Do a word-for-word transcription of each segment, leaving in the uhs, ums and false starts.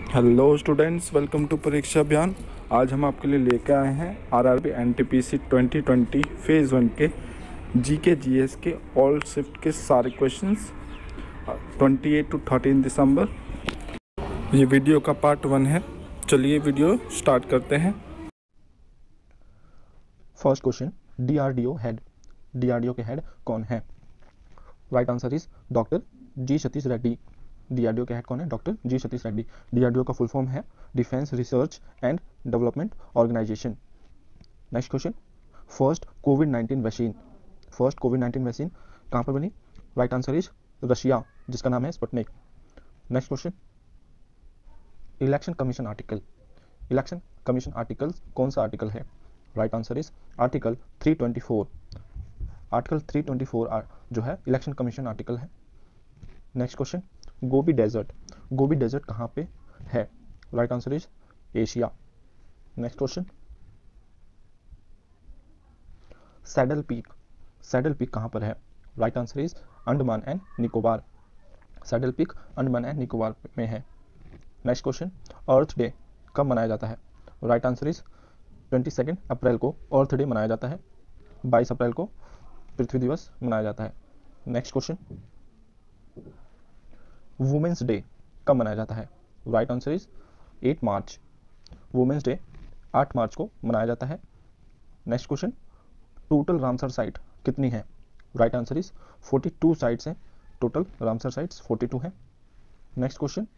Hello students, welcome to परीक्षा अभियान। आज हम आपके लिए लेकर आए हैं RRB NTPC twenty twenty phase one के जीके जीएस के ऑल शिफ्ट के सारे questions twenty eight to thirteen December. ये वीडियो का पार्ट वन है। चलिए वीडियो स्टार्ट करते हैं। First question, DRDO head. DRDO के हेड कौन है? Right answer is doctor G Satish Reddy. DRDO के हेड कौन है? Doctor G Satish Reddy. DRDO का फुल फॉर्म है defence research and development organisation. Next question, first COVID nineteen vaccine. First COVID nineteen vaccine कहाँ पर बनी? राइट आंसर इज रशिया, जिसका नाम है Sputnik. Next question, election commission article. Election commission article कौन सा आर्टिकल है? Right answer is article three twenty four. Article three twenty four जो है इलेक्शन कमीशन आर्टिकल है। Next question, Gobi desert. Gobi desert कहाँ पे है? Right answer is Asia. Next question, saddle peak. Saddle peak कहाँ पर है? Right answer is Andaman and Nicobar. Saddle peak Andaman and Nicobar में है। नेक्स्ट क्वेश्चन, अर्थ डे कब मनाया जाता है? Right answer is twenty second April को अर्थ डे मनाया जाता है। बाईस अप्रैल को पृथ्वी दिवस मनाया जाता है। नेक्स्ट क्वेश्चन, वुमेन्स डे कब मनाया जाता है? Right answer is eight March. Women's day आठ मार्च को मनाया जाता है। Next question, total Ramsar site कितनी है? Right answer is forty two sites हैं। Total Ramsar sites forty two हैं। Next question,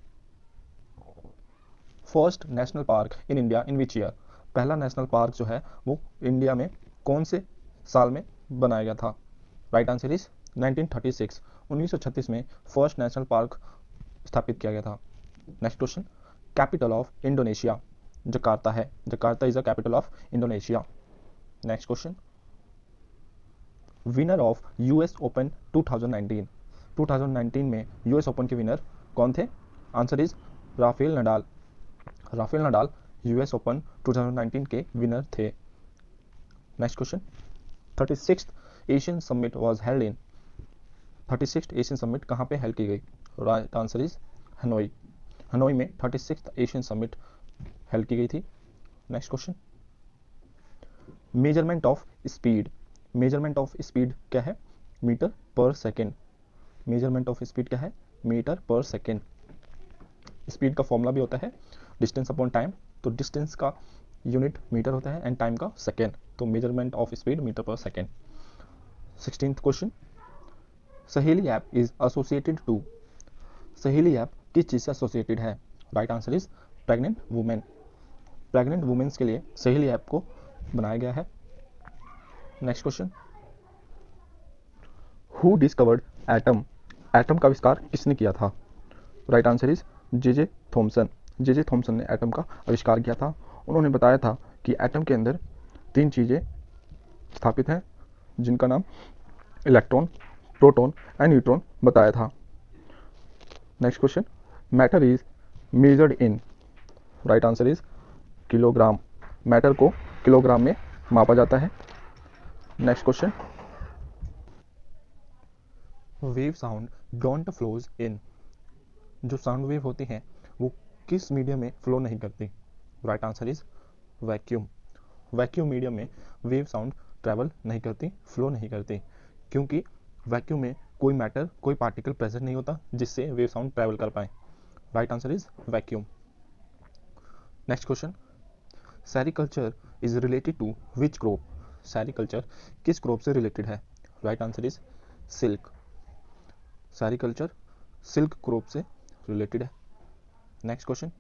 first national park in India in which year. पहला नेशनल पार्क जो है वो इंडिया में कौन से साल में बनाया गया था? Right answer is nineteen thirty six. उन्नीस सौ छत्तीस में फर्स्ट नेशनल पार्क स्थापित किया गया था। Next question, capital of Indonesia. Jakarta है। Jakarta is the capital of Indonesia. Next question, winner of US Open two thousand nineteen. Two thousand nineteen में यूएस ओपन के विनर कौन थे? Answer is Rafael Nadal. Rafael Nadal US Open two thousand nineteen के winner थे। Next question, thirty sixth Asian summit was held in. Thirty sixth Asian summit कहाँ पे held की गई? Right answer is Hanoi. Hanoi में thirty sixth Asian summit held की गई थी। Next question, measurement of speed. Measurement of speed क्या है? मीटर पर सेकेंड। मेजरमेंट ऑफ स्पीड क्या है? मीटर पर सेकेंड। स्पीड का फॉर्मूला भी होता है डिस्टेंस अपॉन टाइम। तो डिस्टेंस का यूनिट मीटर होता है एंड टाइम का सेकेंड। तो मेजरमेंट ऑफ स्पीड मीटर पर second. Sixteenth question, Saheli app is associated to. Saheli app किस चीज से एसोसिएटेड है? Right answer is pregnant women. Pregnant womens के लिए सहेली ऐप को बनाया गया है। Next question, who discovered atom. Atom का आविष्कार किसने किया था? Right answer is J J Thompson. J J Thomson ने एटम का आविष्कार किया था। उन्होंने बताया था कि एटम के अंदर तीन चीज़ें स्थापित हैं जिनका नाम इलेक्ट्रॉन, प्रोटॉन एंड न्यूट्रॉन बताया था। Next question, matter is measured in. Right answer is kilogram. Matter को किलोग्राम में मापा जाता है। Next question, wave sound don't flows in. जो साउंड वेव होती हैं वो किस मीडियम में फ्लो नहीं करती? Right answer is vacuum. Vacuum medium में वेव साउंड ट्रैवल नहीं करती, फ्लो नहीं करती, क्योंकि वैक्यूम में कोई मैटर, कोई पार्टिकल प्रेजेंट नहीं होता जिससे वेव साउंड ट्रैवल कर पाए। Right answer is vacuum. Next question, sericulture is related to which crop. Sericulture किस क्रॉप से रिलेटेड है? Right answer is silk. Sericulture silk crop से रिलेटेड है। Next question,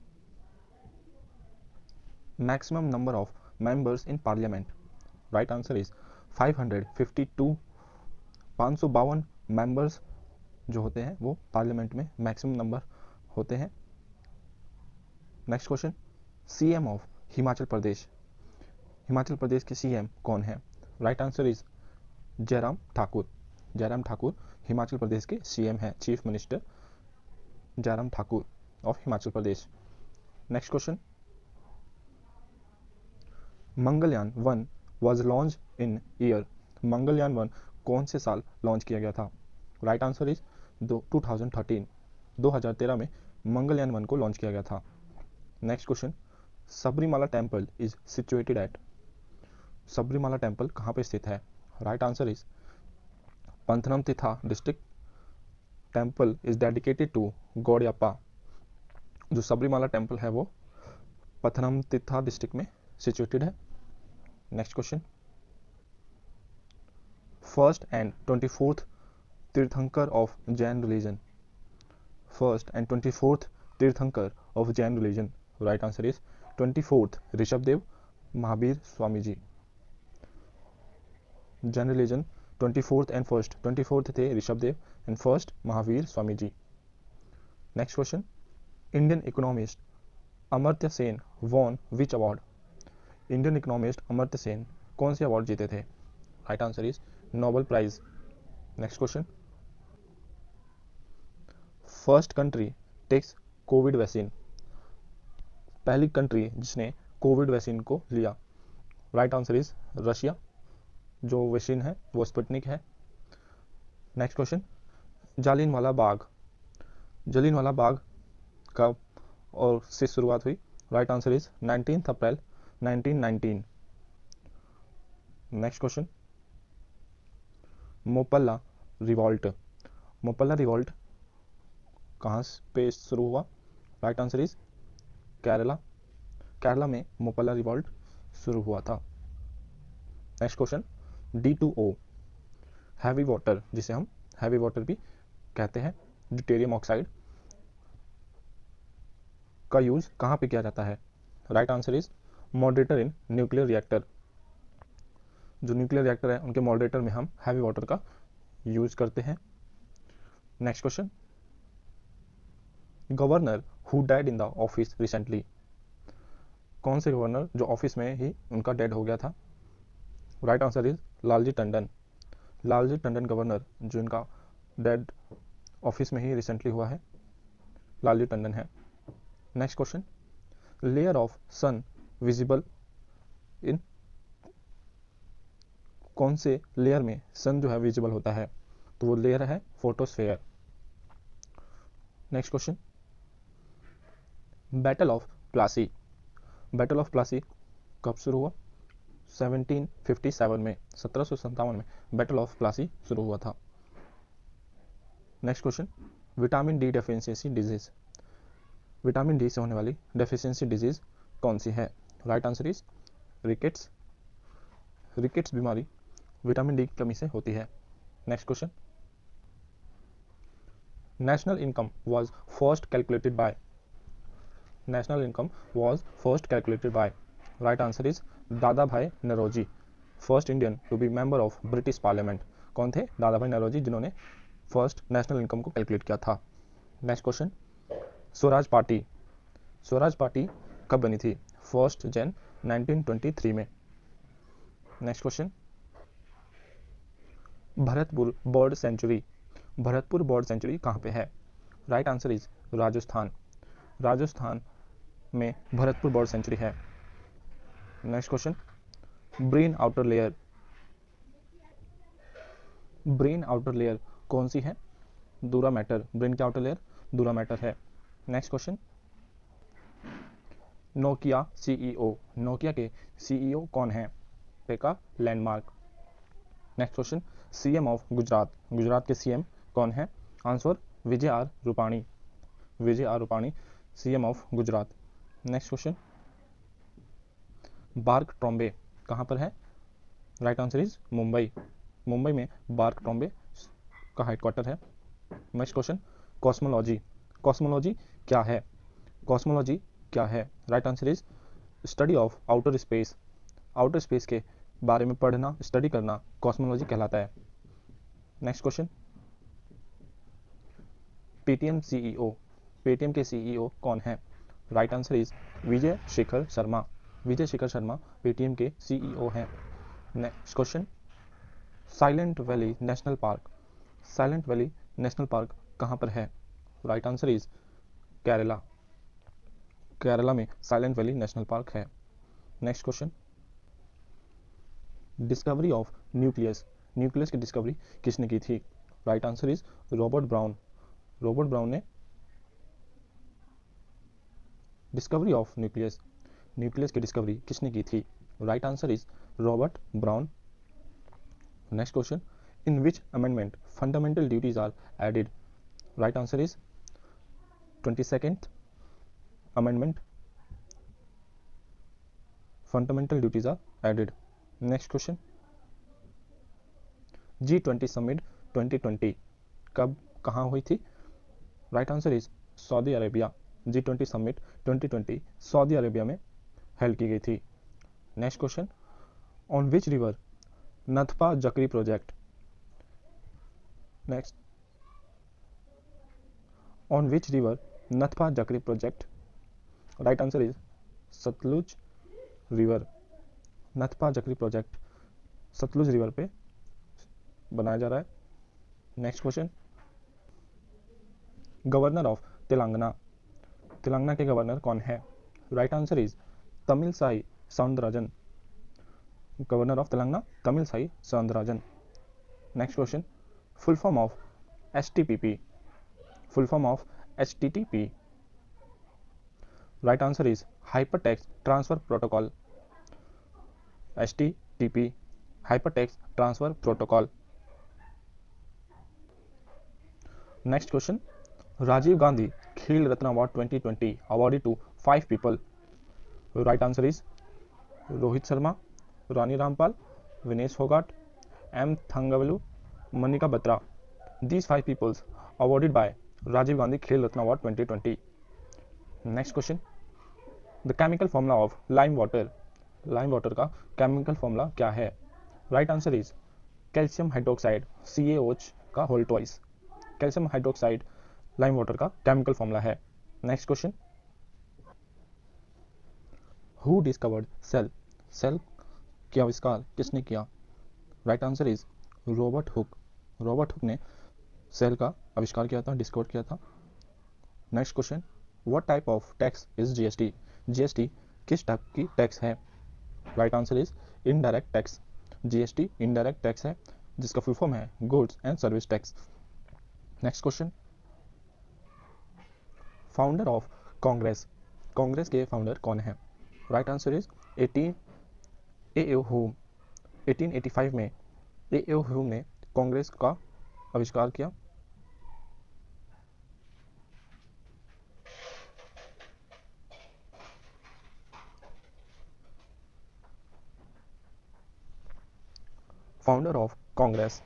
maximum number of members in parliament. Right answer is five hundred fifty two. पाँच सौ बावन members जो होते हैं वो पार्लियामेंट में मैक्सिमम नंबर होते हैं। Next question, CM of Himachal Pradesh. Himachal Pradesh के सीएम कौन है? Right answer is Jairam Thakur. Jairam Thakur Himachal Pradesh के सीएम हैं, chief minister Jairam Thakur of Himachal Pradesh. Next question, Mangalyaan one was launch in year. Mangalyaan one कौन से साल लॉन्च किया गया था? Right answer is two thousand thirteen. दो हज़ार तेरह में मंगलयान वन को लॉन्च किया गया था। Next question, Sabarimala temple is situated at, Sabarimala temple कहाँ पे स्थित है? Right answer is Pathanamthitta district. Temple is dedicated to god Ayyappa, जो सबरीमाला टेम्पल है वो पथनमथिट्टा डिस्ट्रिक्ट में सिचुएटेड है। Next question, first and twenty fourth Tirthankar of Jain religion, first and twenty fourth Tirthankar of Jain religion, right answer is twenty fourth Rishabhdev Mahavir Swami ji. Jain religion twenty fourth and first, twenty fourth थे Rishabhdev and first Mahavir Swami ji. Next question, Indian economist Amartya Sen won which award, Indian economist Amartya Sen कौन से award जीते थे? Right answer is Nobel prize. Next question, first country takes covid vaccine, पहली country जिसने covid vaccine को लिया? Right answer is Russia, जो vaccine है वो स्पुतनिक है। नेक्स्ट क्वेश्चन, जालियनवाला बाग, जालियनवाला बाग कब और से शुरुआत हुई? Right answer is nineteenth April nineteen nineteen. Next question, Moplah revolt, Moplah revolt कहाँ पे शुरू हुआ? Right answer is Kerala, Kerala में मोपल्ला रिवॉल्ट शुरू हुआ था। Next question, D two O heavy water, जिसे हम हैवी वाटर भी कहते हैं, ड्यूटेरियम ऑक्साइड का यूज कहाँ पे किया जाता है? Right answer is moderator in nuclear reactor, जो न्यूक्लियर रिएक्टर है उनके मॉडरेटर में हम हैवी वाटर का यूज करते हैं। Next question, governor who died in the office recently, कौन से गवर्नर जो ऑफिस में ही उनका डेड हो गया था? Right answer is Lalji Tandon, Lalji Tandon governor जो इनका डेड ऑफिस में ही रिसेंटली हुआ है, लालजी टंडन है। Next question, layer of sun visible in, कौन से लेयर में सन जो है विजिबल होता है? तो वो लेयर है photosphere. Next question, battle of Plassey, battle of Plassey कब शुरू हुआ? सेवनटीन फिफ्टी सेवन में, सत्रह सौ सत्तावन में बैटल ऑफ प्लासी शुरू हुआ था। Next question, vitamin D deficiency disease, vitamin D से होने वाली डेफिशिएंसी डिजीज कौन सी है? Right answer is rickets, rickets बीमारी विटामिन डी की कमी से होती है। Next question, national income was first calculated by, national income was first calculated by, right answer is Dadabhai Naoroji, first Indian to be member of British parliament. कौन थे? Dadabhai Naoroji, जिन्होंने first national income को calculate किया था। Next question, Swaraj party, Swaraj party कब बनी थी? First Jan nineteen twenty three में। Next question, Bharatpur bird sanctuary, Bharatpur bird sanctuary कहाँ पे है? Right answer is Rajasthan, Rajasthan में भरतपुर बर्ड सेंचुरी है। Next question, brain outer layer, brain outer layer कौन सी है? दूरा मैटर, ब्रेन की आउटर लेयर दूरा मैटर है। Next question, Nokia CEO, Nokia के सीईओ कौन है? पेका landmark. Next question, CM of Gujarat, Gujarat के सीएम कौन है? Answer Vijay R Rupani, Vijay R Rupani CM of Gujarat. Next question, BARC Trombay कहाँ पर है? Right answer is Mumbai, Mumbai में बार्क ट्रॉम्बे का हेडक्वार्टर है। नेक्स्ट क्वेश्चन, कॉस्मोलॉजी, कॉस्मोलॉजी क्या है? कॉस्मोलॉजी क्या है? Right answer is study of outer space, outer space के बारे में पढ़ना, स्टडी करना कॉस्मोलॉजी कहलाता है। Next question, Paytm CEO, Paytm के सीईओ कौन है? Right answer is Vijay Shekhar Sharma, Vijay Shekhar Sharma Paytm के सीईओ हैं। Next question, silent valley national park, silent valley national park कहाँ पर है? Right answer is Kerala, Kerala में साइलेंट वैली नेशनल पार्क है। Next question, discovery of nucleus, nucleus की डिस्कवरी किसने की थी? Right answer is Robert Brown, Robert Brown ने डिस्कवरी ऑफ न्यूक्लियस, न्यूक्लियस की डिस्कवरी किसने की थी? Right answer is Robert Brown. Next question, in which amendment fundamental duties are added? Right answer is twenty second amendment, fundamental duties are added. Next question, G twenty summit twenty twenty कब कहाँ हुई थी? Right answer is Saudi Arabia. G twenty summit twenty twenty Saudi Arabia में held की गई थी। Next question, on which river Nathpa Jhakri project? Next, on which river Nathpa Jhakri project? Right answer is Sutlej river. Nathpa Jhakri project Sutlej river पे बनाया जा रहा है। Next question, governor of Telangana, Telangana के गवर्नर कौन है? Right answer is Tamilisai Soundararajan. Governor of Telangana Tamilisai Soundararajan. Next question, full form of H T P P, full form of H T T P? Right answer is hyper text transfer protocol. H T T P, hyper text transfer protocol. Next question, Rajiv Gandhi Khel Ratna award twenty twenty awarded to five people. Right answer is Rohit Sharma, Rani Rampal, Vinesh Phogat, M Thangavelu, Manika Batra. These five peoples awarded by Rajiv Gandhi Khel Ratna Award twenty twenty. Next question, the chemical formula of lime water. Lime water का chemical formula क्या है? Right answer is calcium hydroxide, C a O H का whole twice. Calcium hydroxide lime water का chemical formula है। Next question, who discovered cell, cell के आविष्कार किसने किया? Right answer is Robert Hooke. Robert Hooke ने सेल का आविष्कार किया था, डिस्कवर किया था। Next question, what type of tax is GST? GST किस टाइप की टैक्स है? Right answer is indirect tax. GST indirect tax है जिसका फुल फॉर्म है goods and service tax. Next question, founder of Congress, Congress के फाउंडर कौन है? Right answer is eighteen A A Hume. Eighteen eighty five में A A Hume ने कांग्रेस का आविष्कार किया। Founder of Congress,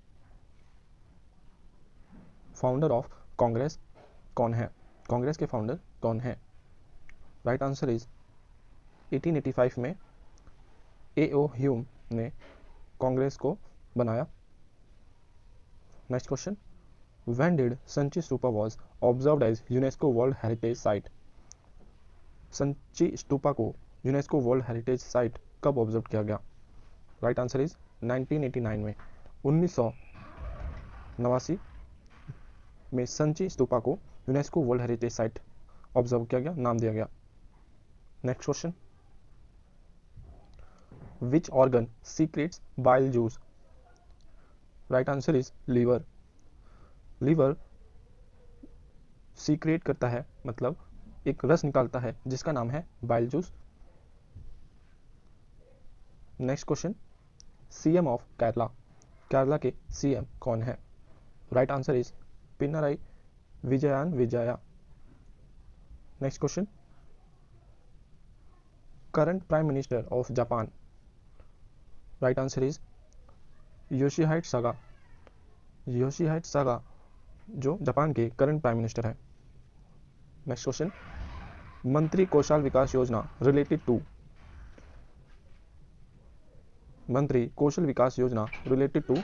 founder of Congress कौन है? कांग्रेस के फाउंडर कौन है? Right answer is eighteen eighty five में ए ओ ह्यूम ने कांग्रेस को बनाया। Next question, when did Sanchi stupa was observed as UNESCO world heritage site? Sanchi stupa को यूनेस्को वर्ल्ड हेरिटेज साइट कब ऑब्जर्व किया गया? Right answer is nineteen eighty nine में, उन्नीस सौ नवासी में संची स्तूपा को UNESCO world heritage site observe किया गया, नाम दिया गया। Next question, which organ secretes bile juice? Right answer is liver. Liver secrete करता है, मतलब एक रस निकालता है जिसका नाम है bile juice. Next question, CM of Kerala, Kerala के सीएम कौन है? Right answer is Pinarayi Vijayan Vijaya. Next question, current prime minister of Japan? Right answer is Yoshihide Suga. Yoshihide Suga जो जापान के करंट प्राइम मिनिस्टर है। नेक्स्ट क्वेश्चन, मंत्री कौशल विकास योजना रिलेटेड टू? मंत्री कौशल विकास योजना related to?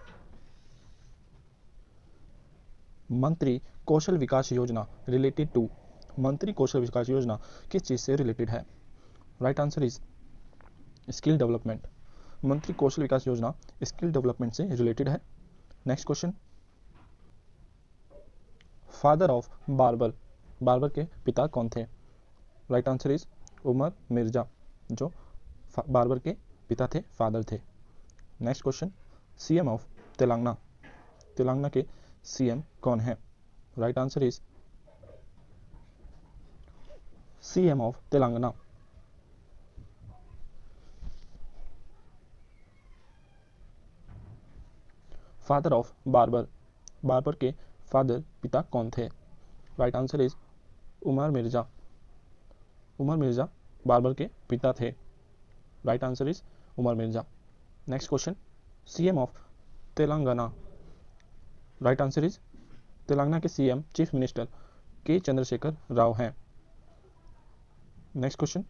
मंत्री कौशल विकास योजना रिलेटेड टू? मंत्री कौशल विकास योजना किस चीज से रिलेटेड है? Right answer is skill development. Mantri Kaushal Vikas Yojana skill development से रिलेटेड है। Next question, father of Babur, Babur के पिता कौन थे? Right answer is Umar Mirza, जो बार्बर के पिता थे, फादर थे। Next question, CM of Telangana, Telangana के सीएम कौन है? Right answer is C M of Telangana? Father of Babur, Babur के फादर पिता कौन थे? Right answer is Umar Mirza, Umar Mirza Babur के पिता थे। Right answer is Umar Mirza. Next question, CM of Telangana? Right answer is Telangana के CM chief minister K Chandrashekar Rao हैं। Next question,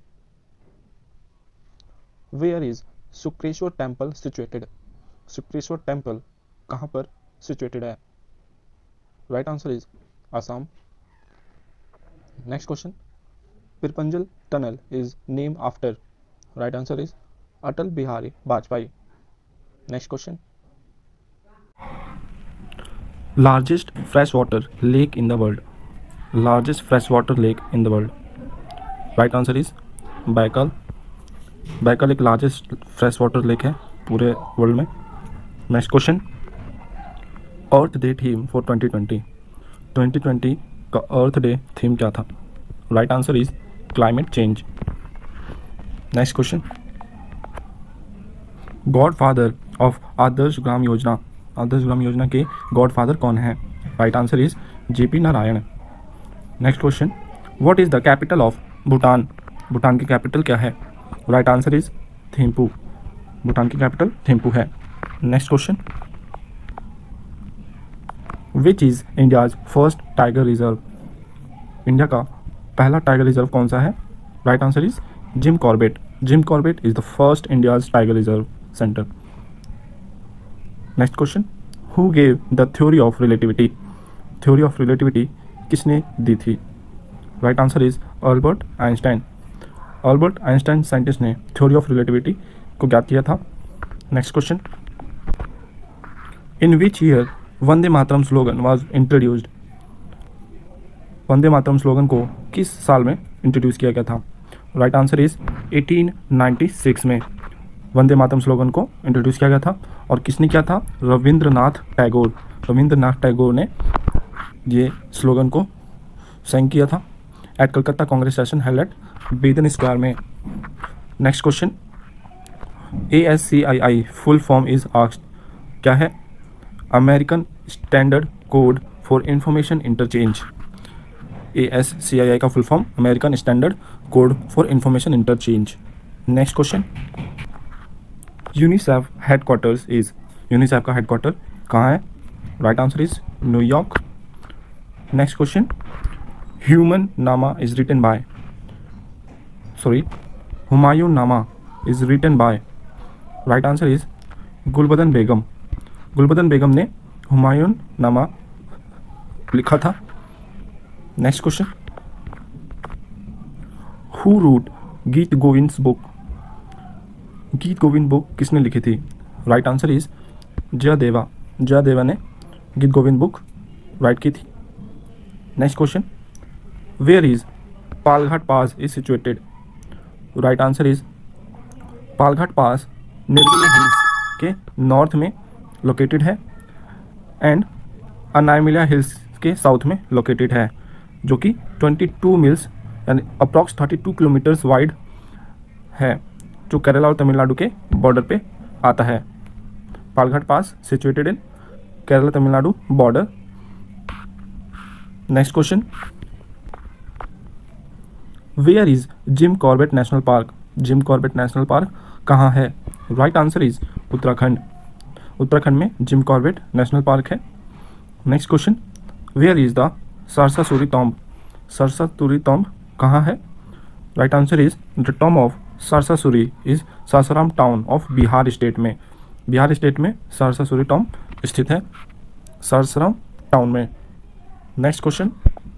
where is Shukreshwar temple situated? Shukreshwar temple कहां पर सिचुएटेड है? Right answer is Assam. Next question, Pir Panjal tunnel is name after? Right answer is Atal Bihari Vajpayee. Next question, largest fresh water lake in the world? Largest fresh water lake in the world? Right answer is Baikal. Baikal एक largest fresh water lake है पूरे world में। Next question, earth day theme for twenty twenty? Twenty twenty का earth day theme क्या था? Right answer is climate change. Next question, godfather of Adarsh Gram Yojana? Adarsh Gram Yojana के godfather कौन है? Right answer is JP Narayan. Next question, what is the capital of Bhutan? Bhutan की capital क्या है? Right answer is Thimphu. Bhutan की कैपिटल थिम्पू है। Next question, which is India's first tiger reserve? India का पहला टाइगर रिजर्व कौन सा है? Right answer is Jim Corbett. Jim Corbett is the first India's tiger reserve center. Next question, who gave the theory of relativity? Theory of relativity किसने दी थी? Right answer is Albert Einstein. Albert Einstein scientist ने theory of relativity को ज्ञात किया था। Next question, in which year Vande Mataram slogan was introduced? Vande Mataram slogan को किस साल में इंट्रोड्यूस किया गया था? Right answer is eighteen ninety six में वंदे मातरम स्लोगन को इंट्रोड्यूस किया गया था। और किसने किया था? रविंद्रनाथ टैगोर। रविंद्रनाथ टैगोर ने ये स्लोगन को साइन किया था at Calcutta Congress session held at Beadon square में। Next question, A S C I I full form is asked? क्या है? American standard code for information interchange. A S C I I का full form American standard code for information interchange. Next question, UNICEF headquarters is? UNICEF का headquarter कहाँ है? Right answer is New York. Next question, Humayun Nama is written by? Sorry Humayun नामा is written by? Right answer is Gulbadan Begum. Gulbadan Begum ने हुमायूं नामा लिखा था। Next question, who root गीत Govinda book? गीत गोविंद बुक किसने लिखी थी? Right answer is Jayadeva. Jayadeva ने गीत गोविंद बुक राइट की थी। Next question, where is Palghat pass is situated? Right answer is Palghat pass Nilgiri hills के नॉर्थ में लोकेटेड है एंड अनायमिला हिल्स के साउथ में लोकेटेड है, जो कि बाईस मील्स यानी अप्रॉक्स बत्तीस किलोमीटर्स वाइड है, जो केरला और तमिलनाडु के बॉर्डर पे आता है। Palghat pass situated in Kerala Tamil Nadu border. Next question, where is Jim Corbett national park? Jim Corbett national park कहाँ है? Right answer is Uttarakhand. Uttarakhand में जिम कॉर्बेट नेशनल पार्क है। Next question, where is the Sher Shah Suri tomb? Sher Shah Suri tomb कहाँ है? Right answer is the tomb of Sher Shah Suri is Sasaram town of Bihar state में। Bihar state में Sher Shah Suri tomb स्थित है, सासाराम टाउन में। Next question,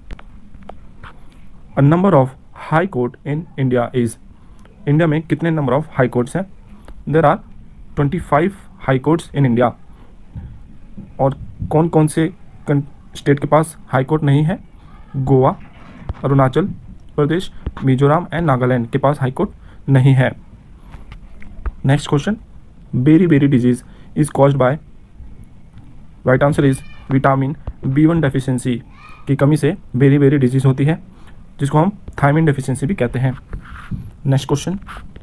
a number of high court in India is? India में कितने number of high courts हैं? There are twenty five high courts in India. और कौन कौन से स्टेट के पास हाई कोर्ट नहीं है? गोवा, अरुणाचल प्रदेश, मिजोरम एंड नागालैंड के पास हाई कोर्ट नहीं है। Next question, beriberi disease is caused by? Right answer is vitamin B one deficiency की कमी से बेरी बेरी डिजीज होती है। जिसको हम थायमिन डेफिशिएंसी भी कहते हैं। Next question,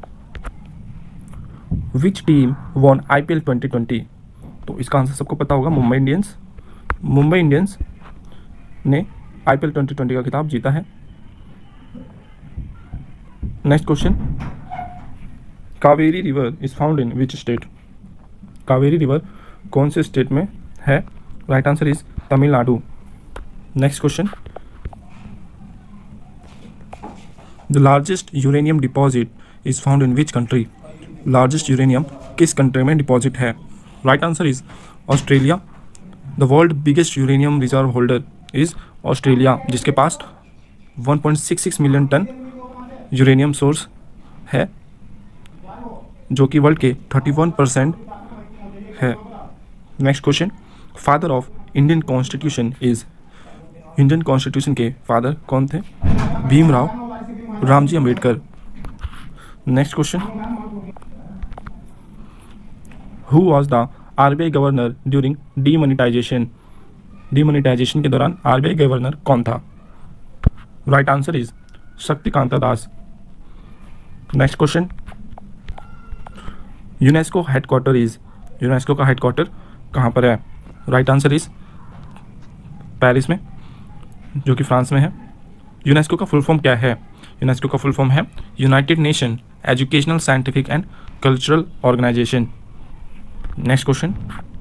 which team won IPL twenty twenty? तो इसका आंसर सबको पता होगा, मुंबई इंडियंस। मुंबई इंडियंस ने आईपीएल ट्वेंटी ट्वेंटी का खिताब जीता है। Next question, Kaveri river is found in which state? Kaveri river कौन से स्टेट में है? Right answer is Tamil Nadu. Next question, the largest uranium deposit is found in which country? Largest uranium किस कंट्री में डिपॉजिट है? Right answer is Australia. The world biggest uranium reserve holder is Australia, जिसके पास one point six six million ton uranium source है, जो कि world के thirty one percent है। Next question, father of Indian constitution is? Indian constitution के father कौन थे? Bhimrao Ramji Ambedkar. Next question, who was the RBI governor during demonetization? Demonetization के दौरान आरबीआई गवर्नर कौन था? Right answer is Shaktikanta Das. Next question, UNESCO headquarter is? UNESCO का headquarter कहाँ पर है? राइट आंसर इज पेरिस में, जो कि फ्रांस में है। यूनेस्को का फुल फॉर्म क्या है? यूनेस्को का फुल फॉर्म है United Nation educational scientific and cultural organization. Next question,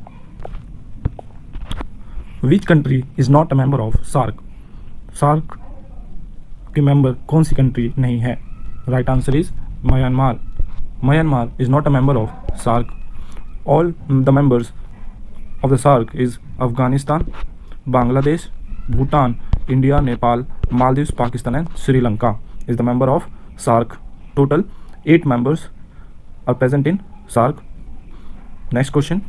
which country is not a member of SAARC? SAARC के मेंबर कौन सी कंट्री नहीं है? Right answer is Myanmar. Myanmar is not a member of SAARC. All the members of the SAARC is Afghanistan, Bangladesh, Bhutan, India, Nepal, Maldives, Pakistan and Sri Lanka is the member of SAARC. Total eight members are present in SAARC. Next question,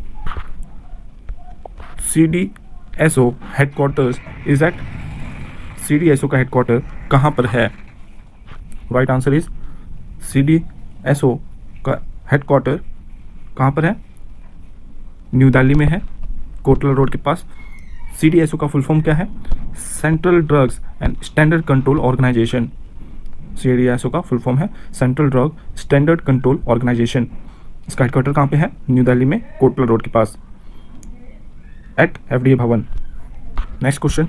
C D S O headquarters is at? C D S O का headquarter कहाँ पर है? Right answer is C D S O का headquarter कहाँ पर है? New Delhi में है, कोटला रोड के पास। C D S O का फुल फॉर्म क्या है? Central drugs and standard control organization. C D S O का फुल फॉर्म है central drug standard control organization. इसका हेडक्वार्टर कहाँ पे है? न्यू दिल्ली में, कोटला रोड के पास, at F D A Bhawan. Next question,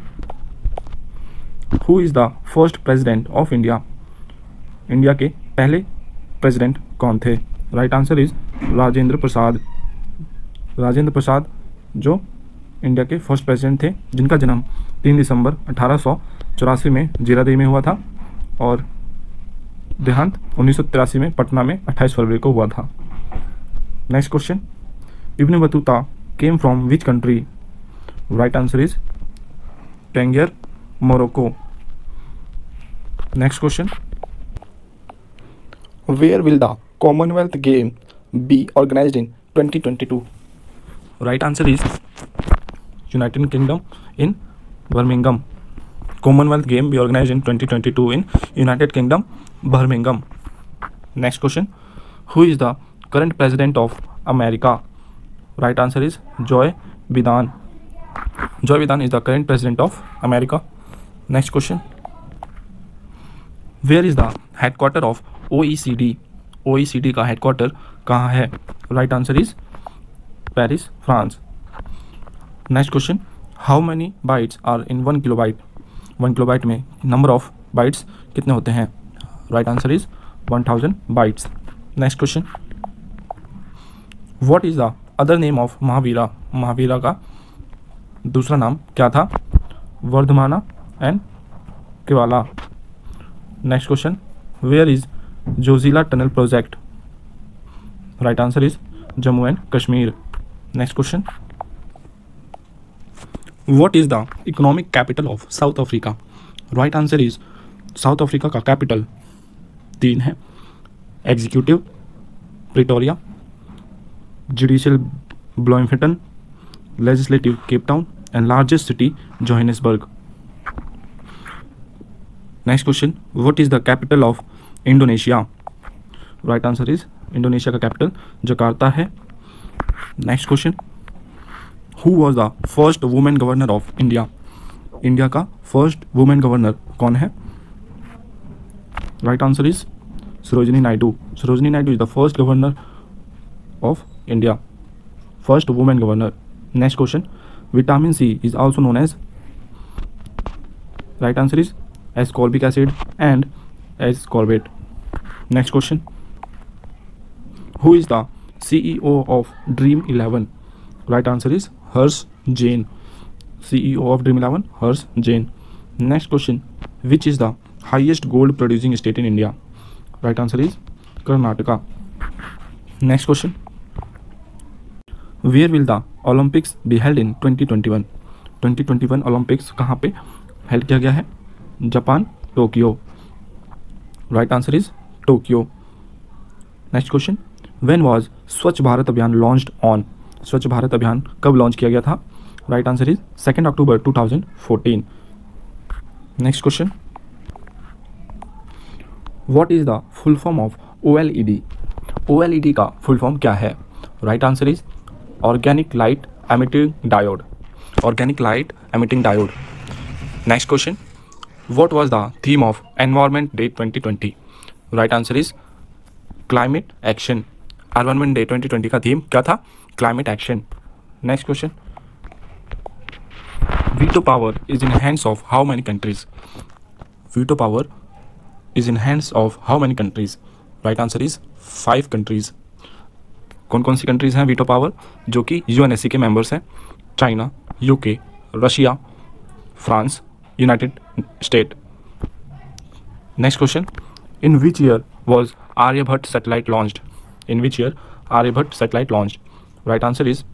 who is the first president of India? India के पहले प्रेसिडेंट कौन थे? राइट आंसर इज राजेंद्र प्रसाद। राजेंद्र प्रसाद जो इंडिया के फर्स्ट प्रेसिडेंट थे, जिनका जन्म तीन दिसंबर अठारह सौ चौरासी में जीरादेई में हुआ था और देहांत उन्नीस सौ तिरासी में पटना में अट्ठाईस फरवरी को हुआ था। Next question, Ibn Battuta came from which country? Right answer is Tangier, Morocco. Next question, where will the Commonwealth game be organized in twenty twenty two? Right answer is United Kingdom in Birmingham. Commonwealth game be organized in twenty twenty-two in United Kingdom, Birmingham. Next question, who is the current president of America? Right answer is Joe Biden. Joe Biden is the current president of America. Next question, where is the headquarter of O E C D? O E C D का headquarter कहाँ है? Right answer is Paris, France. Next question, how many bytes are in one kilobyte? One kilobyte में number of bytes कितने होते हैं? Right answer is one thousand bytes. Next question, what is the other name of Mahavira? Mahavira का दूसरा नाम क्या था? Vardhamana and Kevala. Next question, where is Zojila tunnel project? Right answer is Jammu and Kashmir. Next question, What is the economic capital of South Africa? Right answer is South Africa का capital तीन है, executive Pretoria, judicial Bloemfontein, legislative Cape Town and largest city Johannesburg. Next question, what is the capital of Indonesia? Right answer is Indonesia का capital Jakarta है। Next question, who was the first women governor of India? India का first women governor कौन है? Right answer is Sarojini Naidu. Sarojini Naidu is the first governor of India, first woman governor. Next question. Vitamin C is also known as. Right answer is ascorbic acid and ascorbate. Next question. Who is the C E O of Dream eleven? Right answer is Harsh Jain. C E O of Dream eleven, Harsh Jain. Next question. Which is the highest gold producing state in India? Right answer is Karnataka. Next question. Where will the Olympics be held in twenty twenty-one? twenty twenty-one Olympics कहाँ पे held किया गया है? Japan, Tokyo. Right answer is Tokyo. Next question. When was स्वच्छ भारत अभियान launched on? स्वच्छ भारत अभियान कब लॉन्च किया गया था? Right answer is second October twenty fourteen. Next question. What is the full form of O L E D? O L E D का full form क्या है? Right answer is Organic Light Emitting Diode. Organic Light Emitting Diode. Next question. What was the theme of Environment Day twenty twenty? Right answer is Climate Action. Environment Day twenty twenty का theme क्या था? Climate Action. Next question. Veto power is in hands of how many countries? Veto power is in hands of how many countries? Right answer is five countries. कौन कौन सी countries हैं veto power जो कि UNSC के members हैं? China, UK, Russia, France, United State. Next question. In which year was Aryabhata satellite launched? In which year Aryabhata satellite launched? Right answer is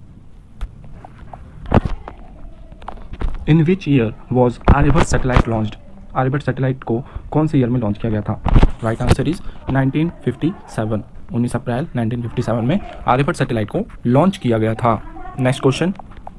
in which year was Aryabhata satellite launched? Aryabhata satellite को कौन से year में launch किया गया था? Right answer is nineteen fifty seven. उन्नीस अप्रैल nineteen fifty seven में आर्यभट्ट सैटेलाइट को लॉन्च किया गया था. Next question.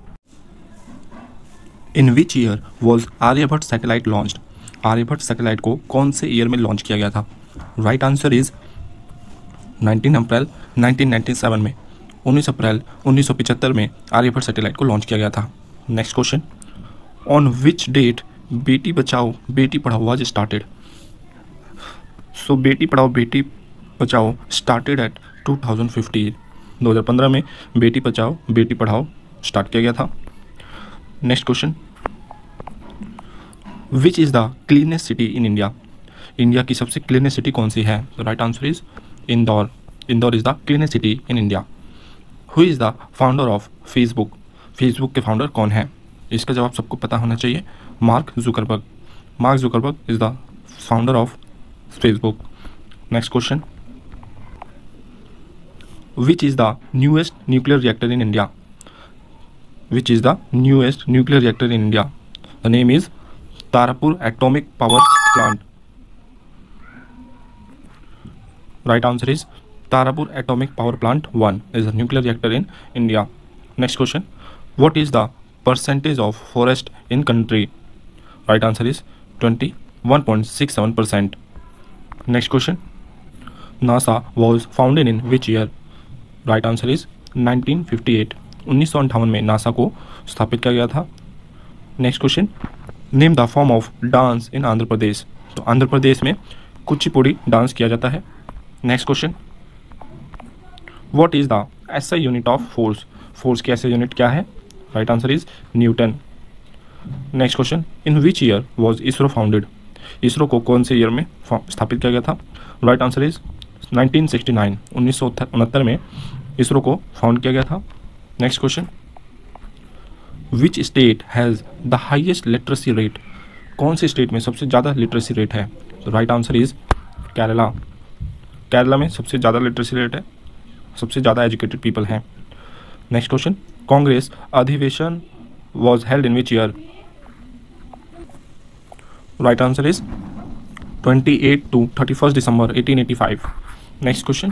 In which year was Aryabhata satellite launched? Aryabhata satellite को कौन से ईयर में लॉन्च किया गया था? Right answer is nineteen April nineteen ninety seven में. उन्नीस अप्रैल उन्नीस सौ पचहत्तर में आर्यभट्ट सैटेलाइट को लॉन्च किया गया था. Next question. On which date Beti Bachao Beti Padhao was started? सो बेटी Padhao Beti Bachao started at two thousand fifteen. दो हज़ार पंद्रह में बेटी बचाओ बेटी पढ़ाओ स्टार्ट किया गया था. Next question. Which is the cleanest city in India? India की सबसे क्लीनेस्ट सिटी कौन सी है? Right answer is Indore. Indore is the cleanest city in India. Who is the founder of Facebook? Facebook के फाउंडर कौन है? इसका जवाब सबको पता होना चाहिए. Mark Zuckerberg. Mark Zuckerberg is the founder of Facebook. Next question. Which is the newest nuclear reactor in India? Which is the newest nuclear reactor in India? The name is Tarapur Atomic Power Plant. Right answer is Tarapur Atomic Power Plant one is a nuclear reactor in India. Next question. What is the percentage of forest in country? Right answer is twenty-one point six seven percent. Next question. NASA was founded in which year? Right answer is nineteen fifty eight. उन्नीस सौ अंठावन में NASA को स्थापित किया गया था. Next question. Name the form of dance in Andhra Pradesh? तो आंध्र प्रदेश में कुचिपुड़ी डांस किया जाता है. Next question. What is the SI unit of force? Force की एसआई यूनिट क्या है? Right answer is Newton. Next question. In which year was ISRO founded? ISRO को कौन से ईयर में स्थापित किया गया था? Right answer is nineteen sixty nine. उन्नीस सौ उनहत्तर में इसरो को फाउंड किया गया था. Next question. Which state has the highest literacy rate? कौन से स्टेट में सबसे ज़्यादा लिटरेसी रेट है? तो right answer is Kerala. Kerala में सबसे ज़्यादा लिटरेसी रेट है, सबसे ज़्यादा एजुकेटेड पीपल हैं. Next question. कांग्रेस अधिवेशन was held in which year? Right answer is twenty eight to thirty first December eighteen eighty five. Next question.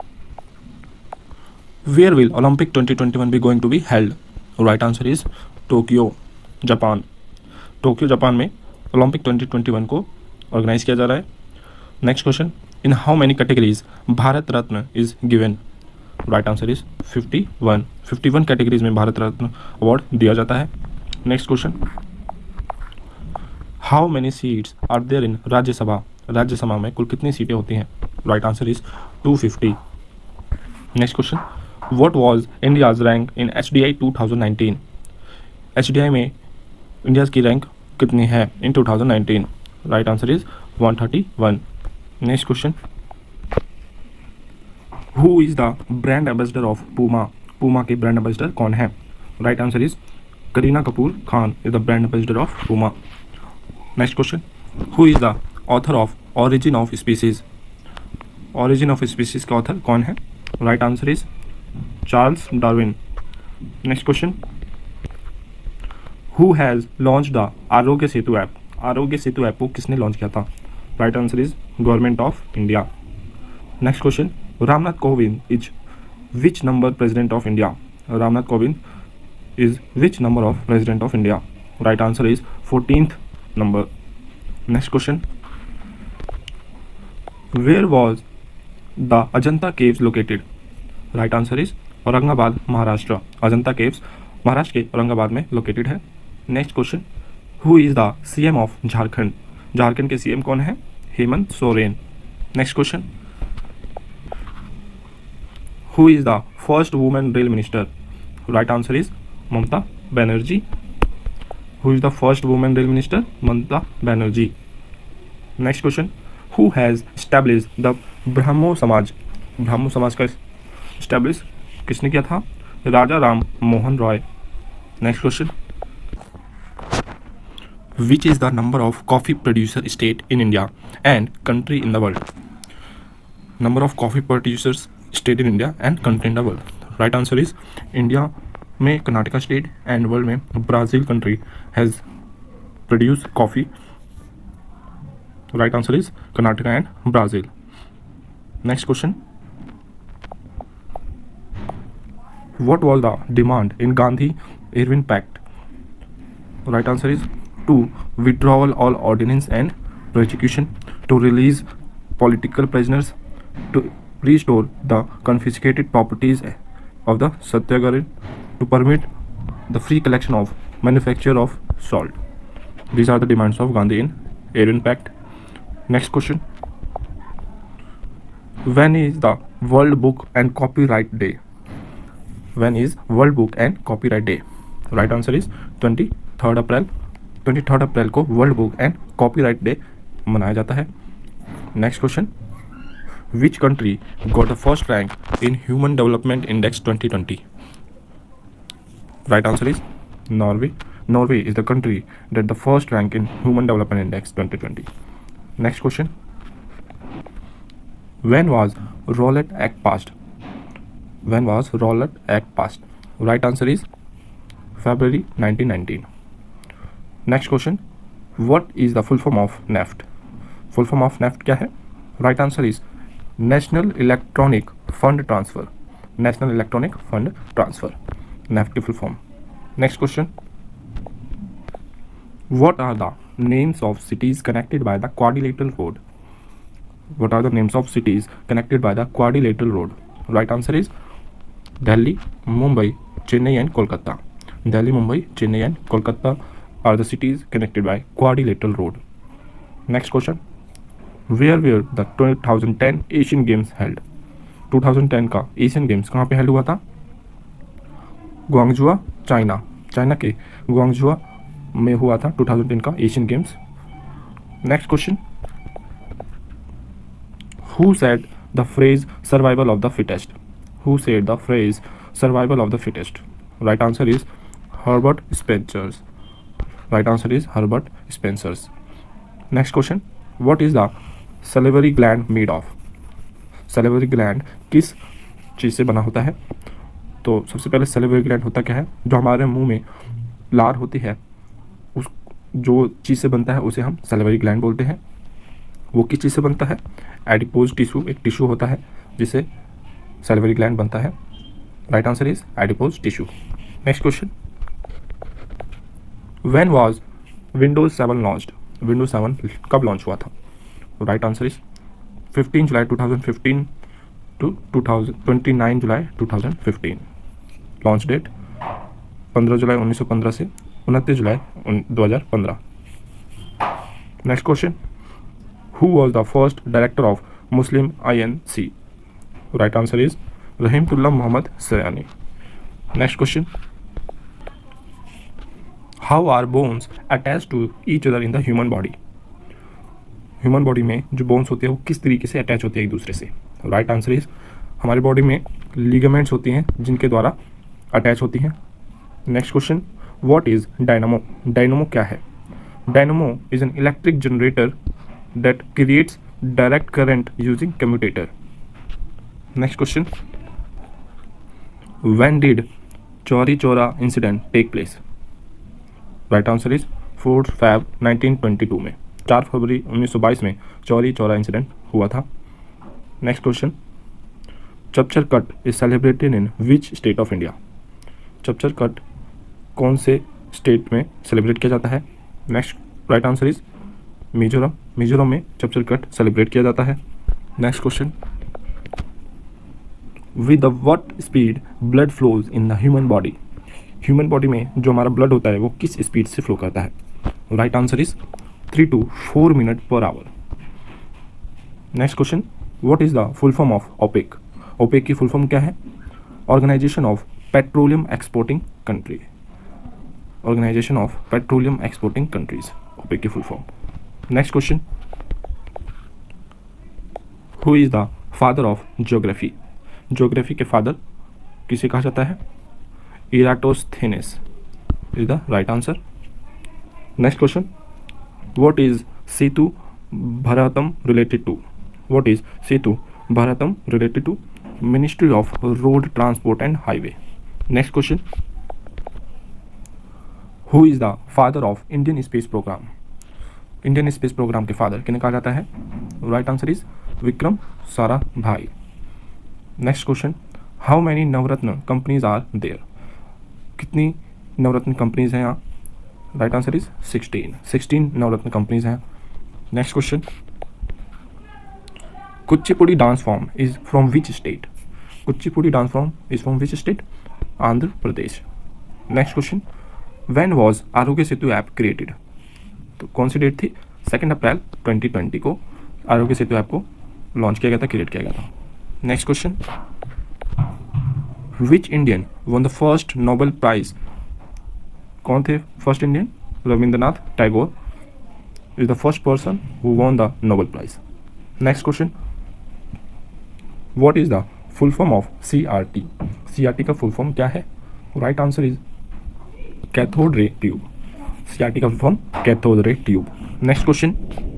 Where will Olympic twenty twenty-one be going to be held? Right answer is Tokyo, Japan. Tokyo Japan में Olympic twenty twenty one को organise किया जा रहा है. Next question. In how many categories Bharat Ratna is given? Right answer is fifty one. Fifty one categories में Bharat Ratna award दिया जाता है. Next question. How many seats are there in Rajya Sabha? Rajya Sabha में कुल कितनी सीटें होती हैं? Right answer is two fifty. Next question, what was India's rank in H D I two thousand nineteen? H D I में इंडिया की रैंक कितनी है in two thousand nineteen? Right answer is one thirty one. Next question, who is the brand ambassador of Puma? Puma के brand ambassador कौन है? Right answer is Kareena Kapoor Khan is the brand ambassador of Puma. Next question, who is the author of origin of species? Origin of species का author कौन है? Right answer is Charles Darwin. Next question, who has launch the Aarogya Setu app? आरोग्य Setu app को किसने launch किया था? Right answer is government of India. Next question, Ramnath Kovind is which number president of India? Ramnath Kovind is which number of president of India? Right answer is fourteenth number. Next question, where was the Ajanta caves located? Right answer is Aurangabad Maharashtra. Ajanta caves Maharashtra के औरंगाबाद में located है। Next question, who is the CM of Jharkhand? Jharkhand के CM कौन है? Hemant Soren. Next question, who is the first women rail minister? Right answer is Mamata Banerjee. Who is the first women rail minister? Mamata Banerjee. Next question, who has established the Brahmo Samaj? Brahmo Samaj का establish किसने किया था? Raja Ram Mohan Roy. Next question, which is the number of coffee producer state in India and country in the world? Number of coffee producers state in India and country in the world. Right answer is India में Karnataka state and world में Brazil country has produce coffee. Right answer is Karnataka and Brazil. Next question, what was the demand in Gandhi-Irwin Pact? Right answer is to withdrawal all ordinance and prosecution, to release political prisoners, to restore the confiscated properties of the Satyagrahi, to permit the free collection of manufacture of salt. These are the demands of Gandhi in Irwin Pact. Next question, when is the World Book and Copyright Day? When is World Book and Copyright Day? Right answer is twenty-third April. twenty-third April को world book and copyright day मनाया जाता है। Next question, which country got the first rank in human development index twenty twenty? Right answer is Norway. Norway is the country that the first rank in human development index twenty twenty. Next question, when was Rowlatt Act passed? When was Rowlatt Act passed? Right answer is February nineteen nineteen. Next question, what is the full form of N E F T? Full form of N E F T क्या है? Right answer is National Electronic Fund Transfer. National Electronic Fund Transfer. N E F T की full form. Next question, what are the names of cities connected by the quadrilateral road? What are the names of cities connected by the quadrilateral road? Right answer is Delhi, Mumbai, Chennai and Kolkata. Delhi, Mumbai, Chennai and Kolkata are the cities connected by quadrilateral road. Next question, where were the twenty ten Asian Games held? twenty ten का Asian Games कहाँ पे held हुआ था? ग्वांगजुआ, China. China के ग्वांगजुआ में हुआ था twenty ten का Asian Games. Next question, who said the phrase survival of the fittest? Who said the phrase survival of the fittest? Right answer is Herbert Spencer. Right answer is Herbert Spencer. Next question, what is the salivary gland made of? Salivary gland किस चीज़ से बना होता है? तो सबसे पहले salivary gland होता क्या है? जो हमारे मुंह में लार होती है, उस जो चीज़ से बनता है उसे हम salivary gland बोलते हैं। वो किस चीज़ से बनता है? एडिपोज टिश्यू, एक टिश्यू होता है जिसे सैलिवरी ग्लैंड बनता है। Right answer is adipose tissue. Next question, when was Windows seven launched? Windows seven कब लॉन्च हुआ था? Right answer is fifteen July twenty fifteen to twenty-nine July twenty fifteen। Launch date पंद्रह जुलाई उन्नीस सौ पंद्रह से उनतीस जुलाई दो हज़ार पंद्रह। Next question, Who was the first director of Muslim I N C? Right answer is Rahimullah Muhammad Sayani. Next question. How are bones attached to each other in the human body? Human body में जो bones होती है वो किस तरीके से attach होती है एक दूसरे से? राइट आंसर इज हमारी बॉडी में लिगामेंट्स होती हैं जिनके द्वारा अटैच होती हैं. Next question. What is dynamo? Dynamo क्या है? Dynamo is an electric generator that creates direct current using commutator. Next question. When did Chauri Chaura incident take place? Right answer is fourth Feb nineteen twenty two में, चार फरवरी उन्नीस सौ बाईस में Chauri Chaura incident हुआ था. Next question. Chapchar Kut is celebrated in which state of India? Chapchar Kut कौन से स्टेट में सेलिब्रेट किया जाता है? Next right answer is Mizoram. Mizoram में चपचर कट सेलिब्रेट किया जाता है. Next question. With the what speed blood flows in the human body? Human body में जो हमारा ब्लड होता है वो किस स्पीड से फ्लो करता है? Right answer is three to four minute per hour. Next question. What is the full form of OPEC? OPEC की फुल फॉर्म क्या है? Organisation of petroleum exporting country. Organisation of petroleum exporting countries, OPEC की full form. Next question. Who is the father of geography? Geography के father किसे कहा जाता है? Eratosthenes is the right answer. Next question. What is Setu Bharatam related to? What is Setu Bharatam related to? Ministry of Road Transport and Highway. Next question. Who is the father of Indian Space Program? Indian Space Program के father किन्हें कहा जाता है? Right answer is Vikram Sarabhai. Next question. How many Navratna companies are there? कितनी नवरत्न companies हैं यहाँ? Right answer is sixteen. Sixteen Navratna companies हैं. Next question. Kuchipudi dance form is from which state? Kuchipudi dance form is from which state? Andhra Pradesh. Next question. When was Aarogya Setu app created? तो कौन सी date थी? Second April twenty twenty को Aarogya Setu app को launch किया गया था, क्रिएट किया गया था. Next question. Which Indian won the first Nobel prize? कौन थे first Indian? Rabindranath Tagore is the first person who won the Nobel prize. Next question. What is the full form of C R T? C R T का full form क्या है? Right answer is cathode ray tube. C R T का full form cathode ray tube. Next question.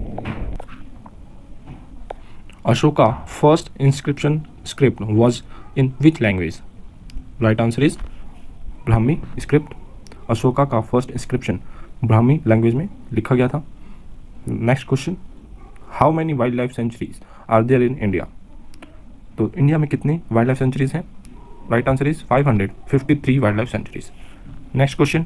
Ashoka first inscription script was in which language? Right answer is Brahmi script. Ashoka का first inscription Brahmi language में लिखा गया था. Next question. How many wild life sanctuaries are there in India? तो India में कितनी wild life sanctuaries हैं? Right answer is five hundred fifty three wild life sanctuaries. Next question.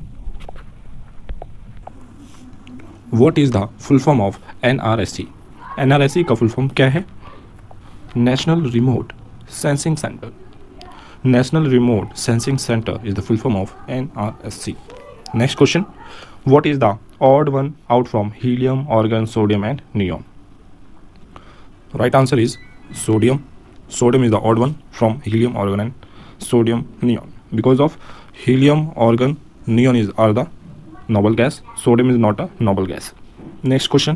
What is the full form of N R S C? N R S C का full form क्या है? National remote sensing centre. National Remote Sensing Center is the full form of N R S C. Next question. What is the odd one out from helium, argon, sodium and neon? Right answer is sodium. Sodium is the odd one from helium, argon and sodium, neon. Because of helium, argon, neon is are the noble gas. Sodium is not a noble gas. Next question.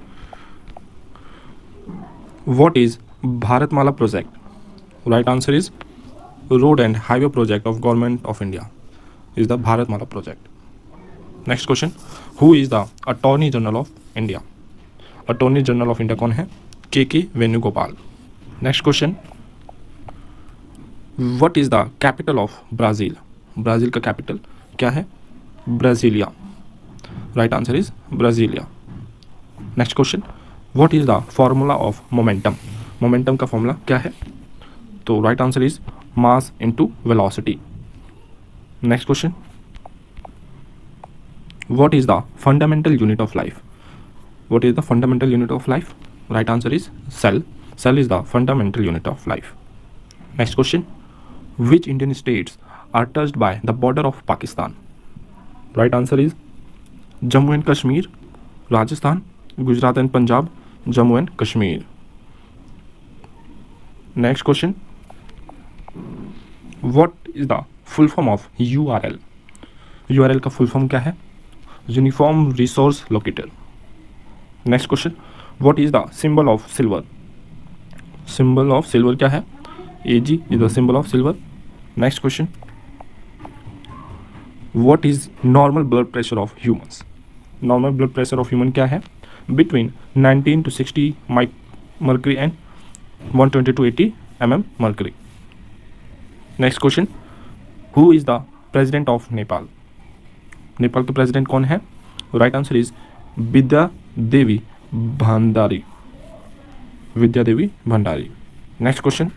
What is Bharatmala project? Right answer is Road and Highway Project of Government of India is the Bharatmala project. Next question. Who is the Attorney General of India? Attorney General of India कौन है? के के Venugopal. Next question. What is the capital of Brazil? Brazil का capital क्या है? Brasilia. Right answer is Brasilia. Next question. What is the formula of momentum? Momentum का formula क्या है? तो right answer is mass into velocity. Next question. What is the fundamental unit of life? What is the fundamental unit of life? Right answer is cell. Cell is the fundamental unit of life. Next question. Which Indian states are touched by the border of Pakistan? Right answer is Jammu and Kashmir, Rajasthan, Gujarat and Punjab, Jammu and Kashmir. Next question, what is the full form of U R L? U R L का full form क्या है? Uniform resource locator. Next question, what is the symbol of silver? Symbol of silver क्या है? A G is the symbol of silver. Next question, what is normal blood pressure of humans? Normal blood pressure of human क्या है? Between nineteen to sixty mic mercury and one twenty to eighty M M mercury. Next question, who is the president of Nepal? Nepal के president कौन है? Right answer is Vidya Devi Bhandari. Vidya Devi Bhandari. Next question,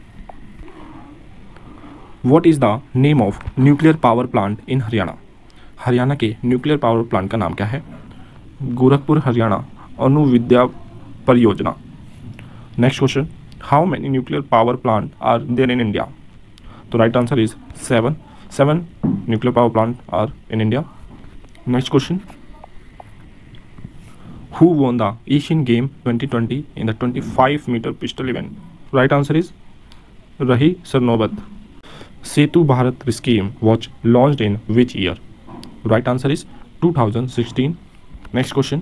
what is the name of nuclear power plant in Haryana? Haryana के nuclear power plant का नाम क्या है? Gorakhpur Haryana Anu Vidya Pariyojana. Next question, how many nuclear power plant are there in India? तो right answer is seven. Seven nuclear power plant are in India. Next question, who won the Asian Game twenty twenty in the twenty-five meter pistol event? Right answer is Rahi Sarnobat. Setu Bharat scheme was launched in which year? Right answer is two thousand sixteen. Next question,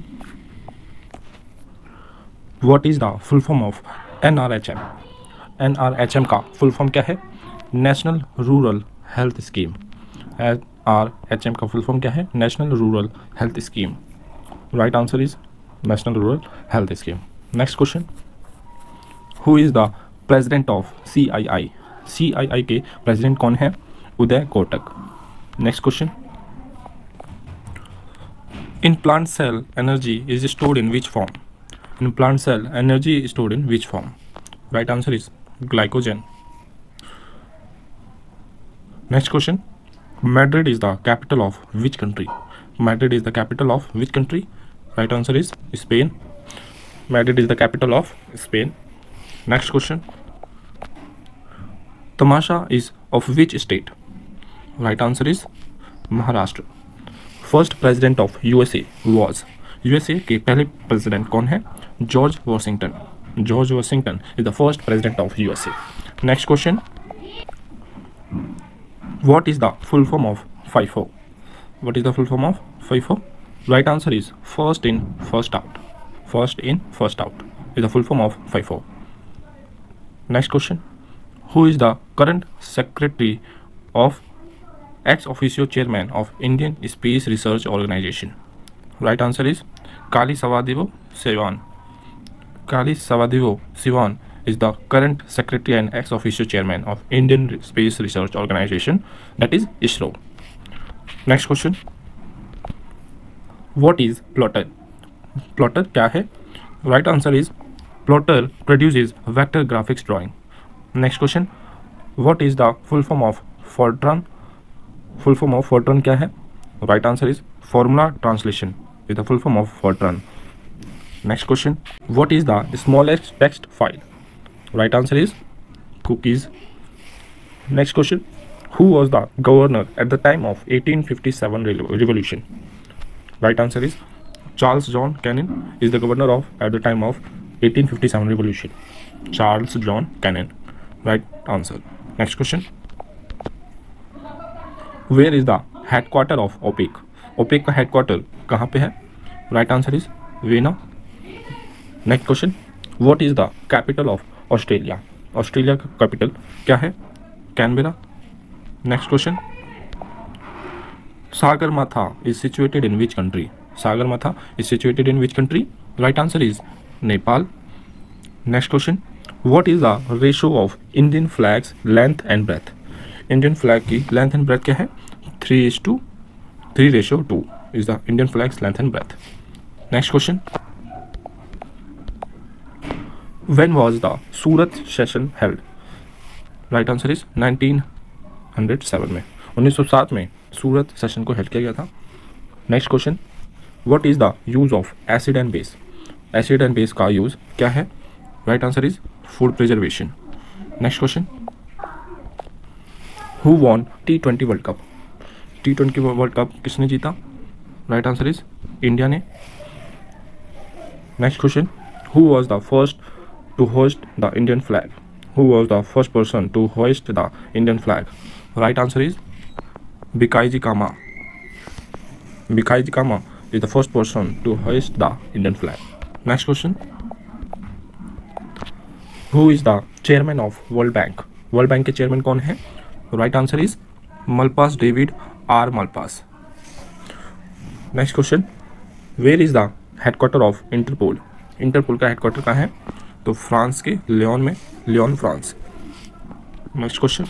what is the full form of N R H M? N R H M का full form क्या है? National Rural Health Scheme. N R H M का full form क्या है? National Rural Health Scheme. Right answer is National Rural Health Scheme. Next question, who is the president of C I I? C I I के president कौन है? Uday Kotak. Next question, in plant cell energy is stored in which form? In plant cell energy is stored in which form? Right answer is glycogen. Next question, Madrid is the capital of which country? Madrid is the capital of which country? Right answer is Spain. Madrid is the capital of Spain. Next question, Tamasha is of which state? Right answer is Maharashtra. First president of U S A was? U S A के पहले president कौन है? George Washington. George Washington is the first president of U S A. Next question, what is the full form of FIFO? What is the full form of FIFO? Right answer is first in first out. First in first out is the full form of FIFO. Next question, who is the current secretary of ex officio chairman of Indian Space Research Organization? Right answer is Kali Savadevo Sivan. Kali Savadevo Sivan is the current secretary and ex officio chairman of Indian Space Research Organization, that is ISRO. Next question, what is plotter? Plotter क्या है? Right answer is plotter produces vector graphics drawing. Next question, what is the full form of Fortran? Full form of Fortran क्या है? Right answer is formula translation is the full form of Fortran. Next question, what is the smallest text file? Right answer is cookies. Next question, who was the governor at the time of eighteen fifty-seven revolution? Right answer is Charles John Cannon is the governor of at the time of eighteen fifty-seven revolution. Charles John Cannon. Right answer. Next question, where is the headquarter of OPEC? OPEC का headquarter कहाँ पे है? Right answer is Vienna. Next question, what is the capital of Australia? Australia का capital क्या है? Canberra. Next question, Sagarmatha is situated in which country? Sagarmatha is situated in which country? Right answer is Nepal. Next question, what is the ratio of Indian flag's length and breadth? Indian flag की length and breadth क्या है? three is to three ratio two is the Indian flag's length and breadth. Next question, when was the Surat session held? Right answer is nineteen oh seven में उन्नीस सौ सात में सूरत session को held किया गया था. Next question, what is the use of acid and base? Acid and base का यूज़ क्या है? Right answer is food preservation. Next question, who won T twenty world cup? T twenty world cup किसने जीता? Right answer is India ने. Next question, Who was the first to hoist the Indian flag? Who was the first person to hoist the Indian flag? Right answer is Bikaiji Kama. Bikaiji Kama is the first person to hoist the Indian flag. Next question. Who is the chairman of World Bank? World Bank के chairman कौन है? Right answer is Malpass David R. Malpass. Next question. Where is the headquarter of Interpol? Interpol का headquarter कहाँ है? तो France के Lyon में, Lyon France. Next question.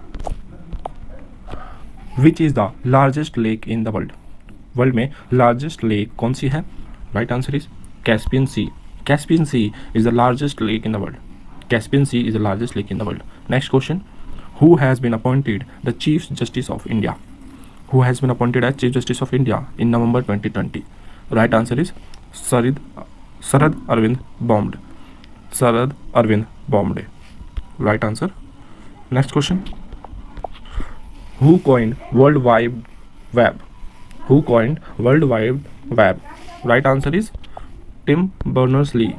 Which is the largest lake in the world? World में largest lake कौन सी है? Right answer is Caspian Sea. Caspian Sea is the largest lake in the world. Caspian Sea is the largest lake in the world. Next question. Who has been appointed the Chief Justice of India? Who has been appointed as Chief Justice of India in November twenty twenty? Right answer is Sarad, Sarad Arvind Bomde. Sarad Arvind Bomde. Right answer. Next question. Who coined World Wide Web? Who coined World Wide Web? Right answer is Tim Berners-Lee.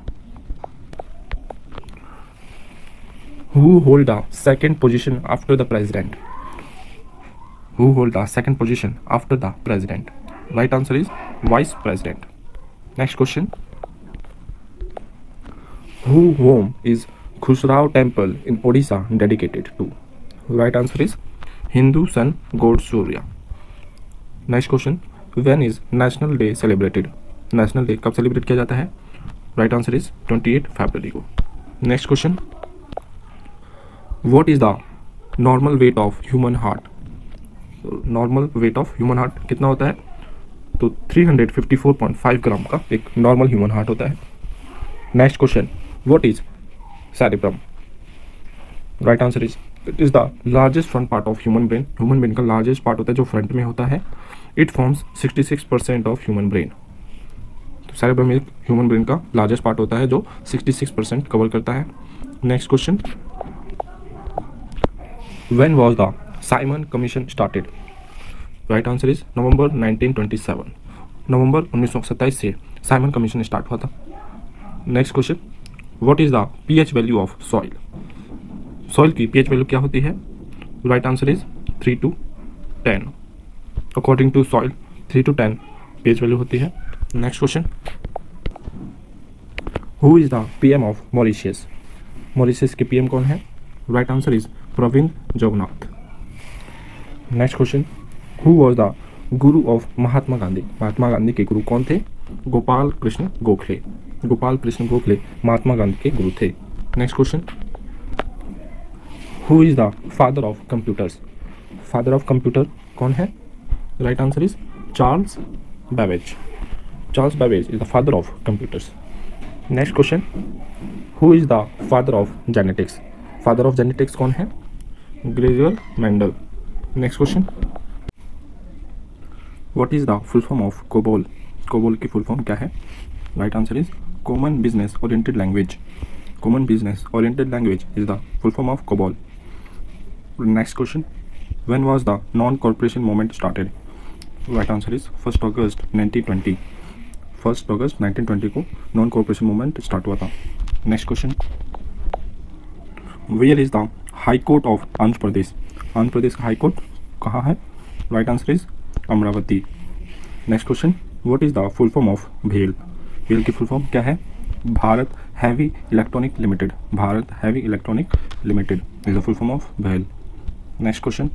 Who hold the second position after the president? Who hold the second position after the president? Right answer is vice president. Next question. Who home is Khusrao temple in Odisha dedicated to? Right answer is Hindu sun god Surya. Next question. When is National Day celebrated? National Day कब celebrate किया जाता है? Right answer is twenty-eighth February को. Next question. What is the normal weight of human heart? Normal weight of human heart कितना होता है? तो three hundred fifty-four point five ग्राम का एक normal human heart होता है. Next question. What is cerebrum? Right answer is it is the largest front part of human brain. Human brain का largest part होता है जो front में होता है. It forms sixty-six percent of human brain. तो cerebrum एक human brain का largest part होता है जो sixty-six percent cover करता है. Next question. When was the Simon Commission started? Right answer is November nineteen twenty-seven. नवंबर उन्नीस सौ सत्ताईस से साइमन कमीशन स्टार्ट हुआ था. Next question. What is the pH value of soil? Soil की पीएच वैल्यू क्या होती है? Right answer is three to ten. According to soil three to ten pH value होती है. Next question. Who is the PM of Mauritius? Mauritius के PM कौन है? Right answer is Pravind Jugnauth. Next question. Who was the guru of Mahatma Gandhi? Mahatma Gandhi के गुरु कौन थे? गोपाल कृष्ण गोखले. गोपाल कृष्ण गोखले महात्मा गांधी के गुरु थे. Next question. Who is the father of computers? Father of computer कौन है? Right answer is Charles Babbage. Charles Babbage is the father of computers. Next question. Who is the father of genetics? Father of genetics कौन है? Gregor Mendel. Next question. What is the full form of COBOL? COBOL की full form क्या है? Right answer is common business oriented language. Common business oriented language is the full form of COBOL. Next question. When was the non corporation movement started? Right answer is first August nineteen twenty. First August nineteen twenty को non corporation movement start हुआ था. Next question. Where is the high court of Andhra Pradesh? Andhra Pradesh का high court कहाँ है? Right answer is Amravati. Next question. What is the full form of भेल? भेल की full form क्या है? Bharat heavy electronic limited. Bharat heavy electronic limited is the full form of भेल. Next question.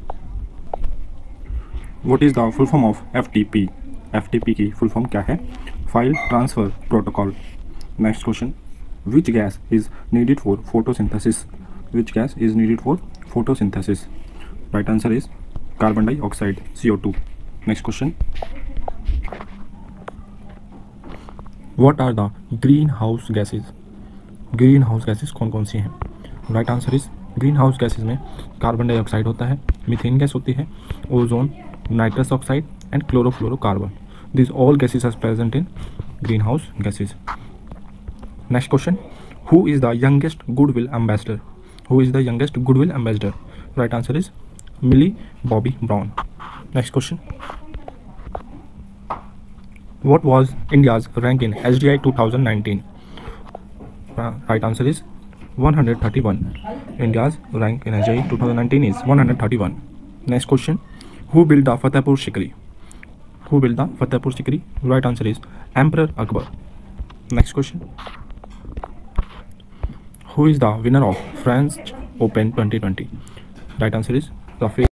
What is the full form of FTP? FTP की full form क्या है? File transfer protocol. Next question. Which gas is needed for photosynthesis? Which gas is needed for photosynthesis? Right answer is carbon dioxide C O two. Next question. What are the greenhouse gases? Greenhouse gases कौन कौन सी हैं? Right answer is greenhouse gases में carbon dioxide होता है, methane gas होती है, ozone, nitrous oxide and chlorofluorocarbon. This all gases are present in greenhouse gases. Next question. Who is the youngest goodwill ambassador? Who is the youngest goodwill ambassador? Right answer is Millie Bobby Brown. Next question. What was India's rank in H D I twenty nineteen? Uh, right answer is one hundred thirty-one. India's rank in H D I twenty nineteen is one hundred thirty-one. Next question. Who built the Fatehpur Sikri? Who built the Fatehpur Sikri? Right answer is Emperor Akbar. Next question. Who is the winner of French Open twenty twenty? Right answer is Rafael